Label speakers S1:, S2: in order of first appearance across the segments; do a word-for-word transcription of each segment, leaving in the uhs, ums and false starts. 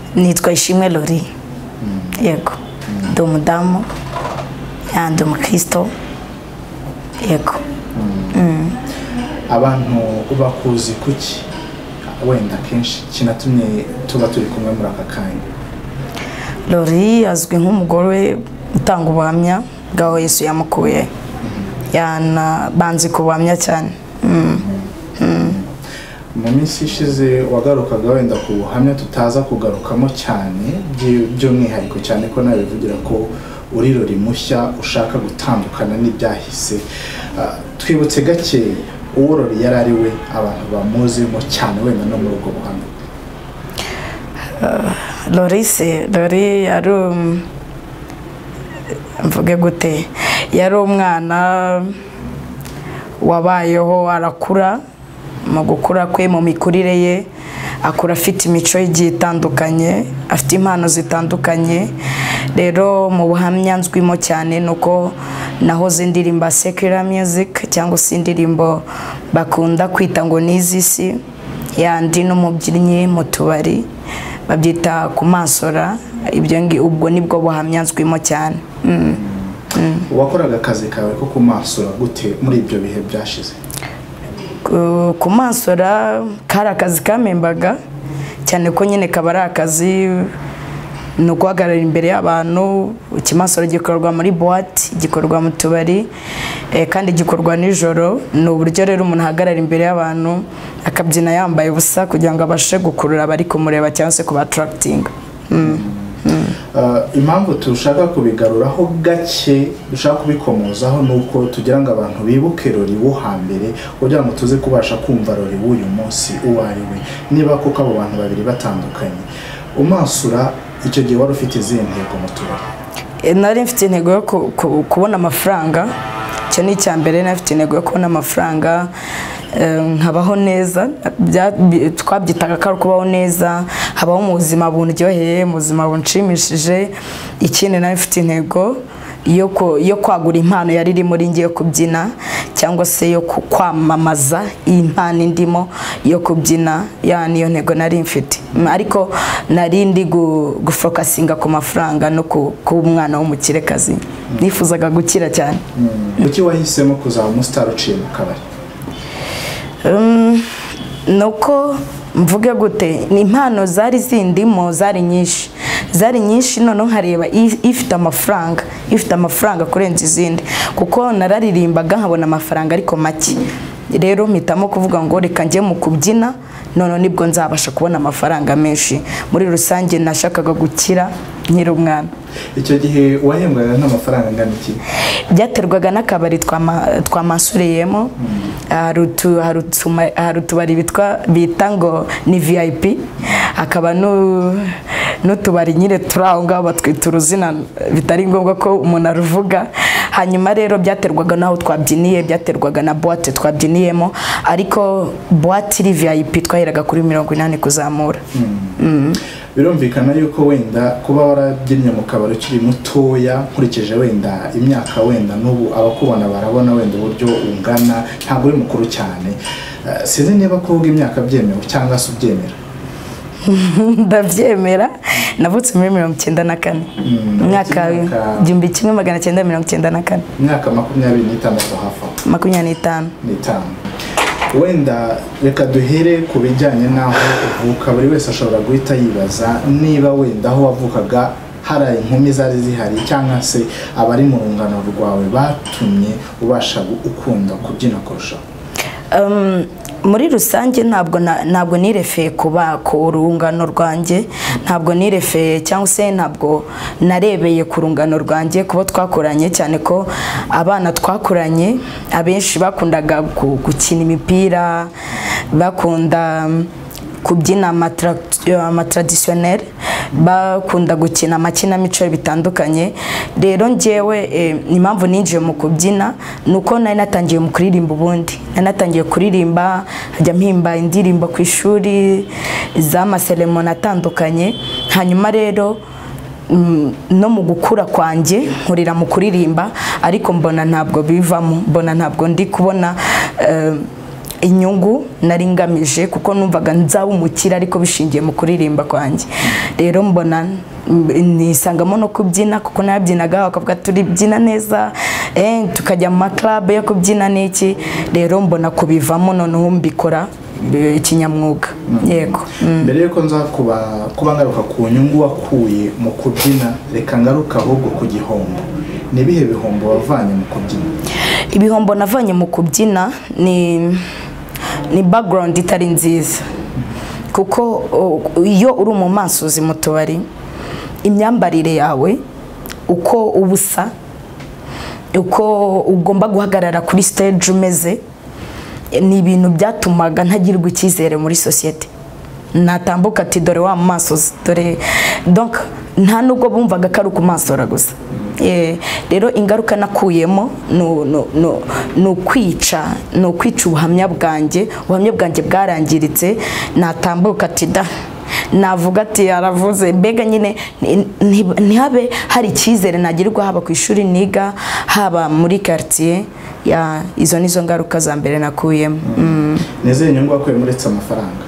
S1: nitwa Ishimwe Lori. Yego. Ndi umudamu, ndi umukristo. Yego.
S2: Abantu ubakuzi kuki wenda kenshi kinatumye tuba turi kumwe muri aka kanya?
S1: Lori azwi nk'umugore utanga ubuhamya bwaho Yesu yamukuye. Yana banzi kubuhamya cyane.
S2: Mu minsi ishize wagarukaga wenda ku buhamya tutaza kugarukamo cyane by'umwihariko cyane ko nawe bivugira ko uri Lori mushya ushaka gutandukana n'ibyahise. Twibutse gake uwo Lori yari ari we abantu bamuzimo cyane wenda no muri ubwo buhamya.
S1: Lori se Lori yari mvuge gute yari umwana wabayeho arakura mu gukura kwe mu mikurire ye akura afite imico igiye itandukanye afite impano zitandukanye. Rero mu buhamya nzwimo cyane nuko nahoze ndirimba secular music cyangwa se indirimbo bakunda kwita ngo nizisi yandi n'umubyinnyi mu tubari babyita kumasora. Ibyo ngi ubwo nibwo buhamya nzwimo cyane.
S2: Wakoraga akazi kawe ko kumasora gute muri ibyo bihe byashize?
S1: Kumasora kari akazi kamembaga cyane ko nyine kaba ari akazi no guhagarara imbere y'abantu. Ikimasoro gikorwa muri boîte, gikorwa mu tubari kandi gikorwa nijoro. Ni uburyo rero umuntu ahagarara imbere y'abantu akabyina yambaye ubusa kugira ngo abashe gukurura abari kumureba cyangwa se kuba attracting.
S2: Impamvu tushaka kubigaruraho gake dushaka kubikomozaho nuko tugira ngo abantu bibuke Lori wo hambere kugira ngo tuze kubasha kumva Lori w'uyu munsi uwo ari we. Niba kuko abo bantu babiri batandukanye umasura icyo gihe wari ufite izihe ntego mu tubari?
S1: Nari mfite intego yo kubona amafaranga. Cyo ni icya mbere, nari mfite intego yo kubona amafaranga nkabaho neza. Twabyitaga ko ari kubaho neza, habaho mu buzima buryoheye, mu buzima bunshimishije. Ikindi nari mfite intego yo kwagura impano yari iri muri ngiye kubyina cyangwa se yo kwamamaza impano indimo yo kubyina. Ya niyo ntego nari mfite, ariko nari ndi gufokasinga ku mafaranga no ku umwana w'umukirekazi. Nifuzaga gukira cyane.
S2: Kuki wahisemo kuzaba umustar uciye mu kabari?
S1: Nuko mvuge gute ni impano zari zindimo zari nyinshi zari nyinshi none nkareba ifite amafaranga ifite amafaranga kurenza izindi kuko nararirimbaga nkabona amafaranga ariko make. Rero mpitamo kuvuga ngo reka njye mu kubyina none nibwo nzabasha kubona amafaranga menshi. Muri rusange nashakaga gukira nkiri umwana.
S2: Icyo gihe wahembwaga nk'amafaranga angana iki?
S1: Byaterwaga n'akabari twamansuriyemo. Hari utubari bita ngo ni V I P, hakaba n'utubari nyine turi aho ngaho batwita uruzina bitari ngombwa ko umuntu aruvuga. Hanyuma rero byaterwaga naho twabyiniye, byaterwaga na boîte twabyiniyemo, ariko boîte iri V I P twaheraga kuri mirongo inani kuzamura.
S2: Birumvikana yuko wenda kuba warabyinnye mu kabari ukiri mutoya nkurikije wenda imyaka wenda n'ubu abakubona barabona wenda uburyo ungana ntabwo uri mukuru cyane. Sinzi niba kuvuga imyaka byemewe cyangwa se ubyemera.
S1: Ndabyemera. Navutse muri mirongo icyenda na kane, mwaka igihumbi kimwe magana cyenda mirongo icyenda na kane.
S2: Imyaka makumyabiri n'itandatu hafi.
S1: Makumyabiri n'itanu.
S2: N'itanu. Wenda reka duhere ku bijyanye n'aho uvuka. Buri wese ashobora guhita yibaza niba wenda aho wavukaga hari inkumi zari zihari cyangwa se abari mu rungano rwawe batumye ubasha ukunda kubyina kurushaho.
S1: Muri rusange ntabwo ntabwo nirefeye kuba ku rungano rwanjye, ntabwo nirefeye cyangwa se ntabwo narebeye ku rungano rwanjye kuba twakoranye, cyane ko abana twakoranye abenshi bakundaga gukina imipira, bakunda kubyina ama traditionnel, bakunda gukina amakinamico bitandukanye. Rero njyewe impamvu ninjiye mu kubyina nuko nari natangiye mu kuririmba. Ubundi nari natangiye kuririmba, hajya mpimba indirimbo ku ishuri z'amaseremoni atandukanye. Hanyuma rero no mu gukura kwanjye nkurira mu kuririmba, ariko mbona ntabwo bivamo, mbona ntabwo ndi kubona inyungu nari ngamije kuko numvaga nzaba umukire ariko bishingiye mu kuririmba kwanjye. Rero mbona nisangamo no kubyina kuko nabyinaga bakavuga turi byina neza eh tukajya mu club yo kubyina n'iki. Rero mbona kubivamo noneho mbikora ikinyamwuga. Yego.
S2: Mbere yuko nza kuba kuba ngaruka ku nyungu wakuye mu kubyina, reka ngaruka ahubwo ku gihombo. Ni bihe bihombo wavanye mu kubyina?
S1: Ibihombo navanye mu kubyina ni ni background itari nziza kuko iyo uri mu mansuzi mu tubari imyambarire yawe uko ubusa uko ugomba guhagarara kuri stage umeze ni ibintu byatumaga ntagirwa icyizere muri societe. Natambuka ati dore wa mansuzi dore donc nta nubwo bumvaga ko ari ukumansora gusa. Rero ingaruka nakuyemo no no no no kwica no kwica ubuhamya bwanjye ubuhamya bwanjye bwarangiritse. Natambuka ati da navuga ati aravuze mbega nyine ntihabe hari icyizere nagirirwa haba ku ishuri niga haba muri quartier ya izo nizo ngaruka za mbere nakuyemo.
S2: Neze inyungu wakuye muretse amafaranga?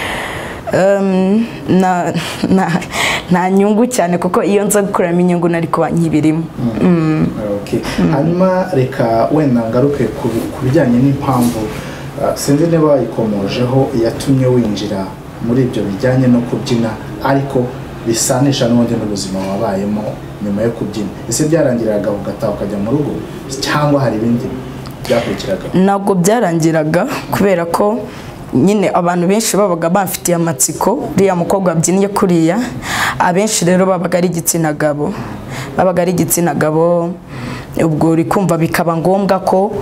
S1: Um, na na na nyungu cyane kuko iyo nza gukuramo inyungu nari kuba nkibirimo.
S2: Mm. Okay. Hanyuma reka wenda ngaruke ku bijyanye n'impamvu uh, sinzi niba wayikomojeho yatumye winjira muri ibyo bijyanye no kubyina ariko bisanisha n'ubundi n'ubuzima wabayemo nyuma yo kubyina. Ese byarangiraga ugataha ukajya mu rugo cyangwa hari ibindi byakurikiraga?
S1: Ntabwo byarangiraga kubera ko nyine abantu benshi babaga bafitiye amatsiko riya mukobwa abyinnye kuriya. Abenshi rero babaga ari igitsina gabo babaga ari igitsina gabo ubwo uri kumva bikaba ngombwa ko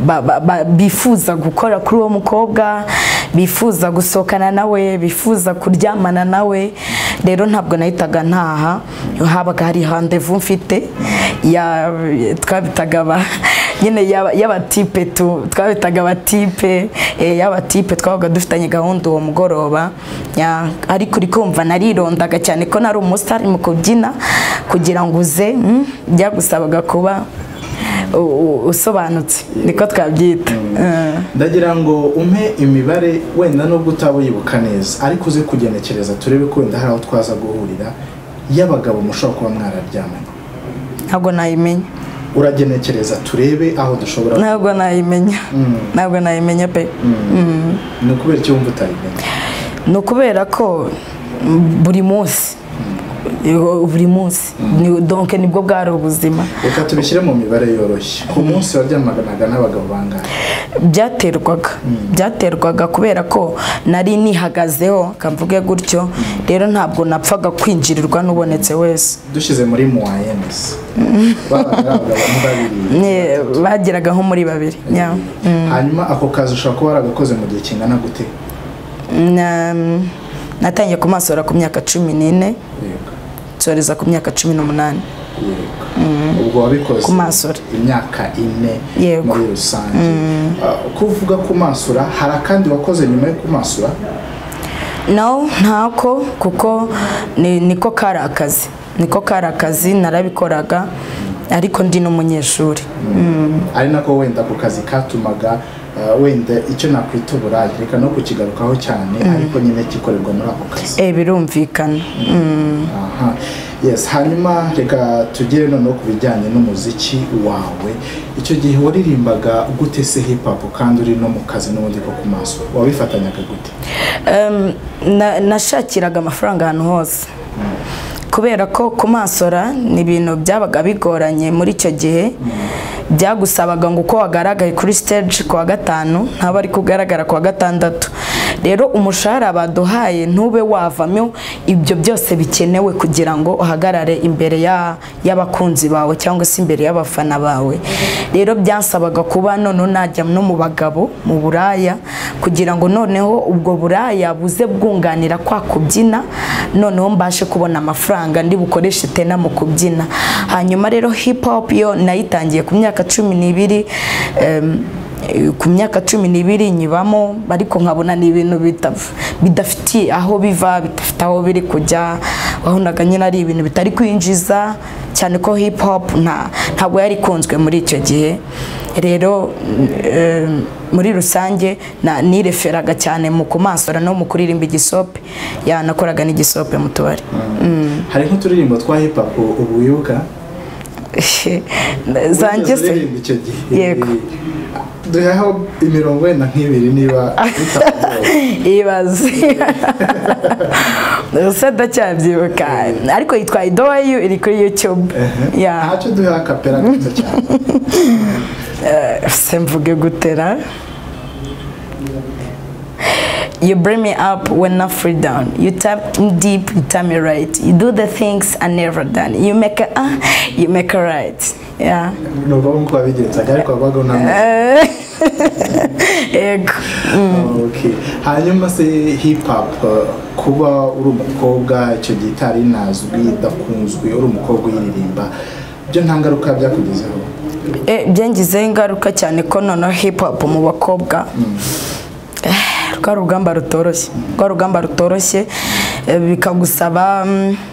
S1: bifuza gukora kuri uwo mukobwa, bifuza gusohokana nawe, bifuza kuryamana nawe. Rero ntabwo nahitaga ntaha, habaga hari rendezvous mfite ya twabitaga ba nyine y'abatipe tu twabitaga abatipe y'abatipe twabaga dufitanye gahunda uwo mugoroba. Ariko uri kumva narirondaga cyane ko nari umustar mu kubyina kugira ngo uze byagusabaga kuba usobanutse niko twabyita.
S2: Ndagira ngo umpe imibare wenda nubwo utabuyibuka neza ariko uze kugenekereza turebe ko wenda hari aho twaza guhurira y'abagabo mushobora kuba mwararyamanye.
S1: Ntabwo nayimenya.
S2: Uragenekereza turebe aho dushobora?
S1: Ntabwo nayimenya. Ntabwo nayimenya pe.
S2: Ni ukubera icyo wumva utayimenya?
S1: Ni ukubera ko buri munsi buri munsi donc nibwo bwari ubuzima.
S2: Reka tubishyire mu mibare yoroshye. Ku munsi waryamanaga n'abagabo bangahe?
S1: Byaterwaga byaterwaga kubera ko nari nihagazeho kamvuge gutyo. Rero ntabwo napfaga kwinjirirwa n'ubonetse wese.
S2: Dushize muri moyennes
S1: bageraga nko muri babiri.
S2: Hanyuma ako kazi ushobora kuba waragakoze mu gihe kingana gute?
S1: Natangiye kumasora ku myaka cumi n'ine soreza ku myaka cumi n'umunani.
S2: Ubwo wabikoze
S1: kumasora
S2: imyaka ine muri rusange. Kuvuga kumasura hari akandi wakoze nyuma yo kumasura?
S1: No, ntako kuko niko kari akazi niko kari akazi narabikoraga ariko ndi n'umunyeshuri.
S2: Ari nako wenda ku kazi katumaga wenda icyo nakwita uburaya reka no kukigarukaho cyane ariko nyine kikorerwa muri ako kazi.
S1: Eh birumvikana.
S2: Aha. Yes, hanyuma reka tugere no ku bijyanye n'umuziki wawe. Icyo gihe waririmbaga gute se hip hop kandi uri no mu kazi n'ubundi ko kumaso wabifatanyaga gute?
S1: Um nashakiraga amafaranga ahantu hose. Kubera ko kumasora ni ibintu byabaga bigoranye muri icyo gihe. Byagusabaga ngo uko wagaragaye kuri stage kwa gatanu ntaba ari kugaragara kwa gatandatu. Rero umushahara baduhaye ntube wavamo ibyo byose bikenewe kugira ngo uhagarare imbere ya y'abakunzi bawe cyangwa se imbere y'abafana bawe. Rero byansabaga kuba none najya no mu bagabo mu buraya kugira ngo noneho ubwo buraya buze bwunganira kwa kubyina noneho mbashe kubona amafaranga ndi bukoreshe tena mu kubyina. Hanyuma rero hip hop yo nayitangiye ku myaka cumi n'ibiri. um, ku myaka cumi n'ibiri nyibamo ariko nkabona ni ibintu bidafitiye aho biva bidafite aho biri kujya wahonaga nyine ari ibintu bitari kwinjiza cyane ko hip hop nta ntabwo yari ikunzwe muri icyo gihe rero eh, muri rusange na nireferaga cyane mu kumansora no mu kuririmba igisope yanakoraga n'igisope mu tubari
S2: mm. hari nk'uturirimbo twa hip hop ubu wibuka
S1: zanjye se yego
S2: duhaho imirongo wenda nk'ibiri niba
S1: ibaze gusa ndacyabyibuka ariko yitwa idowayu iri kuri YouTube
S2: ntacyo duha kapera gito cyane
S1: se mvuge gutera You bring me up when I fall down. You tap me deep, you tap me right. You do the things I never done. You make a ah, uh, you make a right. Yeah.
S2: No problem kwa bigenza ariko abago na.
S1: Ego.
S2: Okay. Hanyuma se hip hop kuba uri umukobwa icyo gitari nazwi dakunzwe uri umukobwa yiririmba byo nta ngaruka byakugezeho.
S1: Eh byangize ingaruka cyane ko nono hip hop mu bakobwa. Kwa rugamba rutoroshye kwa rugamba rutoroshye bikagusaba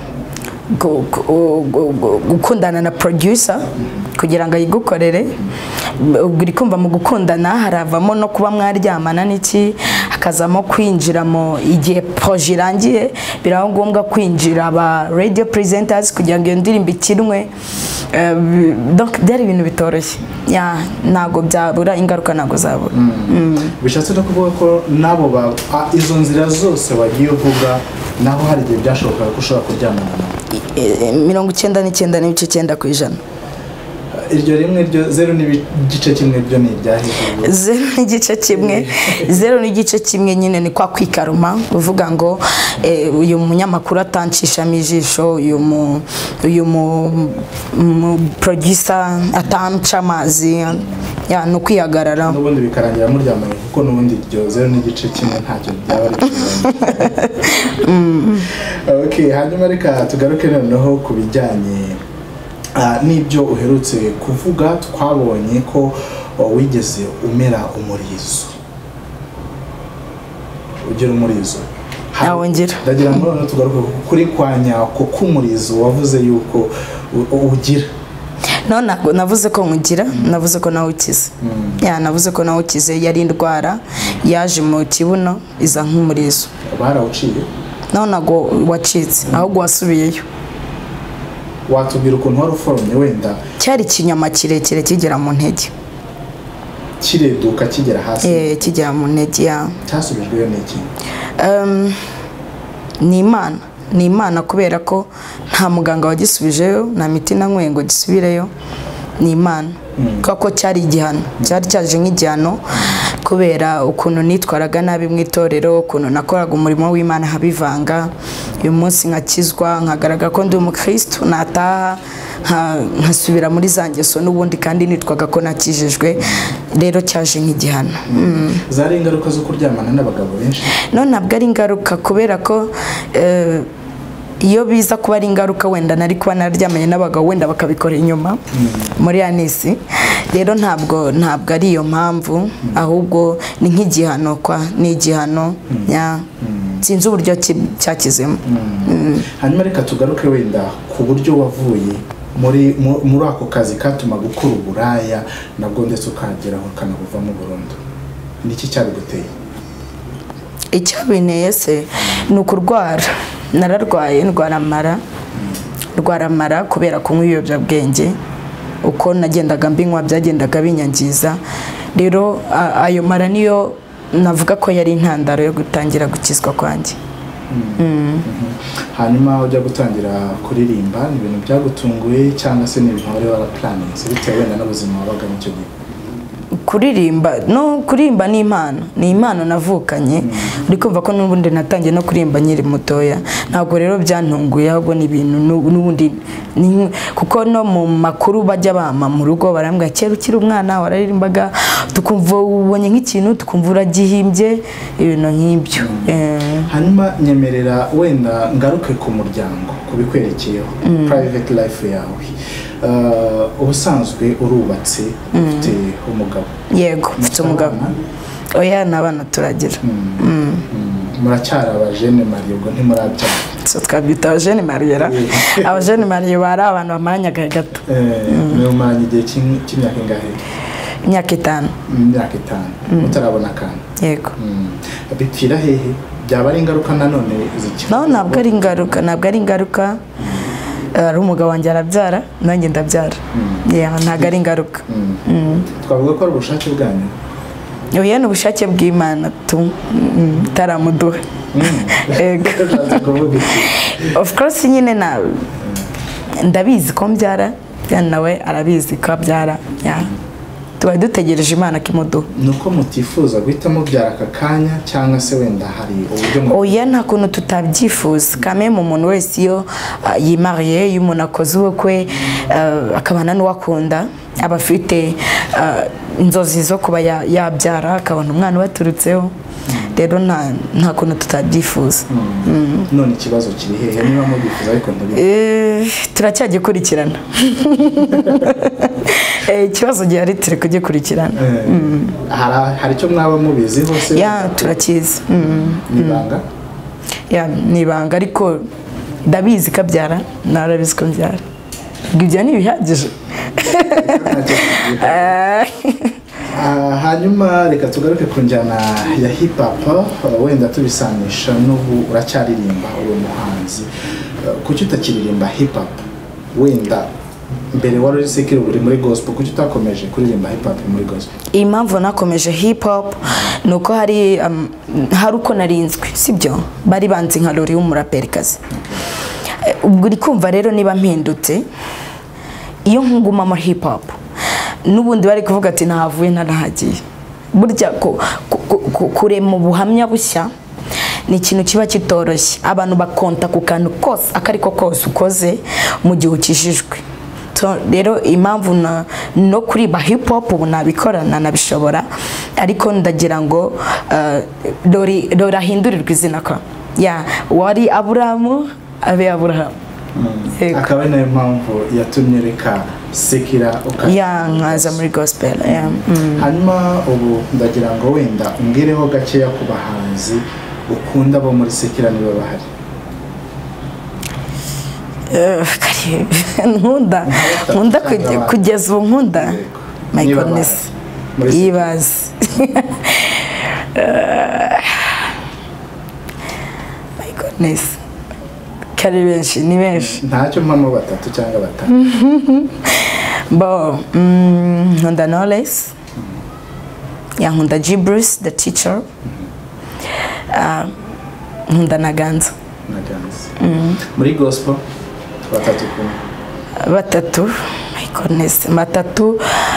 S1: gukundana na producer kugira ngo ayigukorere uri kumva mu gukundana haravamo no kuba mwaryamana n'iki akazamo kwinjira mu igihe projet irangiye biraho ngombwa kwinjira aba radio presenters kugira ngo iyo ndirimbo ikinwe donc byari ibintu bitoroshye ya nago byabura ingaruka nago zabura
S2: bishatse no kuvuga ko nabo ba izo nzira zose wagiye uvuga naho hari igihe byashoboka ko ushobora kuryamana
S1: mirongo icyenda n'icyenda n'ibice icyenda ku ijana
S2: iryo rimwe ryo zero n'igice kimwe byo ni ibyahise
S1: zero n'igice kimwe zero n'igice kimwe nyine ni kwa kwikaruma uvuga ngo uyu munyamakuru atancisha mijisho uyu mu uyu mu producer atanca amazi ya no kwihagarara
S2: n'ubundi bikarangira muryamanye kuko n'ubundi ryo zero n'igice kimwe ntacyo byaba ari okay hanyuma reka tugaruke noneho kubijyanye n'ibyo uherutse kuvuga twabonye ko wigeze umera umurizo ugira umurizo
S1: nawe ngira
S2: ndagira ngo none tugaruke kuri kwanya ko kumurizo wavuze yuko ugira
S1: no navuze ko nkugira navuze ko nawe ukize ya navuze ko nawe ukize yari indwara yaje mu kibuno iza nk'umurizo
S2: barawuciye
S1: naho nago wacitse ahubwo wasubiyeyo
S2: watubwira ukuntu wari uforomye wenda
S1: cyari kinyama kirekire kigera mu ntege
S2: kireduka kigera hasi
S1: eh kigera mu ntege ya
S2: cyasubijweyo n'iki
S1: um ni imana ni imana kubera ko nta muganga wagisubijeyo na miti na nkwengo gisubireyo ni imana kuko cyari igihano cyari cyaje nk'igihano kubera ukuntu nitwaraga nabi mu itorero ukuntu nakoraga umurimo w'Imana habivanga uyu munsi nkakizwa nkagaragara ko ndi umukristo nataha nkasubira muri zangeso n'ubundi kandi nitwaga ko nakijijwe rero cyaje nk'igihano
S2: zari ingaruka zo kuryamana n'abagabo benshi
S1: no ntabwo ari ingaruka kubera ko iyo biza kuba ari ingaruka wenda nari kuba naryamanye n'abagabo wenda bakabikora inyuma muri anisi rero ntabwo ntabwo ari iyo mpamvu ahubwo ni nk'igihano kwa ni igihano ya sinzi uburyo cyakizemo
S2: hanyuma reka tugaruke wenda ku buryo wavuye muri muri ako kazi katuma gukora uburaya nabwo ndetse ukageraho kanabuvamo burundu niki cyabiguteye
S1: icyabinteye se ni ukurwara nararwaye ndwara amara ndwara amara kubera kunywa ibiyobyabwenge uko nagendaga mbinywa byagendaga binyangiza rero ayo mara niyo navuga ko yari intandaro yo gutangira gukizwa kwanjye
S2: hanyuma ujya gutangira kuririmba ni ibintu byagutunguye cyangwa se ni ibintu wari waraplaninze bitewe n'ubuzima wabaga mu cyo gihe
S1: kuririmba no kuririmba ni impano ni impano navukanye uri kumva ko n'ubundi natangiye no kuririmba nyiri mutoya ntabwo rero byantunguye ahubwo ni ibintu n'ubundi kuko no mu makuru bajya bama mu rugo barambwa kera ukiri umwana wararirimbaga tukumva ubonye nk'ikintu tukumva uragihimbye ibintu nk'ibyo
S2: hanyuma nyemerera wenda ngaruke ku muryango kubikwerekeyeho private life yawe ubusanzwe urubatse ufite umugabo
S1: yego ufite umugabo oya n'abana turagira
S2: muracyari abajene Marie ubwo ntimurabyara
S1: so twabyita abajene mariyera abajene mariye bari abantu bamaranye agahe gato
S2: mumaranye igihe cy'imyaka ingahe?
S1: imyaka itanu.
S2: imyaka itanu mutarabona akana?
S1: Yego.
S2: bipfira hehe? byaba ari ingaruka nanone z'iki?
S1: no ntabwo ari ingaruka ntabwo ari ingaruka ari umugabo wanjye arabyara nanjye ndabyara ntabwo ari ingaruka.
S2: twavuga ko ari ubushake bwanyu?
S1: oya ni ubushake bw'Imana tu taramuduha. Of course nyine na ndabizi ko mbyara nawe arabizi ko abyara tuba dutegereje Imana kimuduha.
S2: nuko mutifuza guhita mubyara aka kanya cyangwa se wenda hari uburyo?
S1: oya nta kuntu tutabyifuza kame mu muntu wese iyo yimariye iyo umuntu akoze ubukwe akabana n'uwakunda aba afite inzozi zo kuba yabyara akabona umwana ubaturutseho rero nta kuntu tutabyifuza.
S2: none ikibazo kiri hehe niba mubifuza ariko ntibiri?
S1: turacyagikurikirana ikibazo gihari turi kugikurikirana.
S2: hari icyo mwaba mubiziho se?
S1: ya turakizi.
S2: ni ibanga?
S1: ya ni ibanga ariko ndabizi ko abyara narabizi ko mbyara ibyo ni bihagije.
S2: hanyuma reka tugaruke ku njyana ya hip hop wenda tubisanisha n'ubu uracyaririmba uri umuhanzi kuki utakiririmba hip hop? wenda mbere wari uri sekiro uri muri gospel kuki utakomeje kuririmba hip hop muri gospel?
S1: impamvu nakomeje hip hop nuko hari hari uko narinzwe sibyo bari banzi nka Lori w'umuraperikazi. ubwo uri kumva rero niba mpindutse iyo nkuguma muri hip hop nubundi bari kuvuga ati nahavuye narahagiye. burya kurema ubuhamya bushya ni ikintu kiba kitoroshye abantu bakonta ku kantu kose akariko kose ukoze mu gihe ukijijwe. rero impamvu no kuri ba hip hop ubu nabikorana nabishobora ariko ndagira ngo Lori Lori ahindurirwa izina ko ya wari Aburahamu abe Aburahamu.
S2: akaba nayo mpamvu yatumye reka sekira
S1: ya nkaza muri gospel.
S2: hanyuma ubu ndagira ngo wenda umbwireho gakeya ku bahanzi ukunda bo muri sekira niba bahari?
S1: nkunda nkunda kugeza ubu nkunda my goodness yibaze my goodness kari benshi ni benshi
S2: ntacyo mpamo batatu cyangwa batanu.
S1: bo nkunda Knowless ya nkunda G Bruce the teacher nkunda na Ganza.
S2: muri gospel batatu kumwe?
S1: batatu my goodness batatu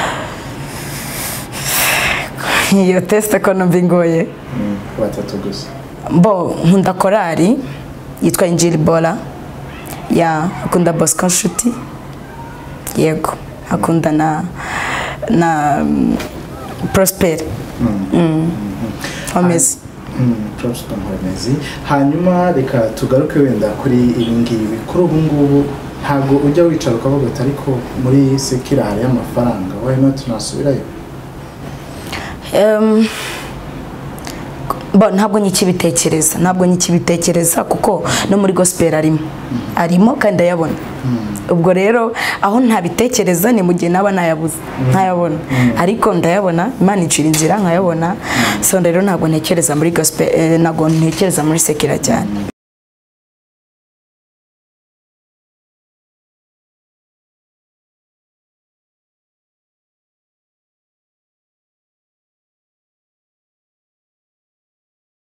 S1: iyo test ko numva ingoye.
S2: batatu gusa?
S1: bo nkunda korali yitwa Injili Bola ya akunda Bosco Nshuti yego akunda na na Prosper Homezi.
S2: Prosper Homezi. hanyuma reka tugaruke wenda kuri ibi ngibi kuri ubu ngubu ntabwo ujya wicara ukavuga ati ariko muri sekira hari amafaranga why not nasubirayo?
S1: um bo ntabwo nyikibitekereza ntabwo nyikibitekereza kuko no muri gospel arimo arimo kandi ayabona. ubwo rero aho ntabitekereza ni mu gihe naba nayabuze nkayabona ariko ndayabona Imana icira inzira nkayabona. so rero ntabwo ntekereza muri gospel ntabwo ntekereza muri sekira cyane.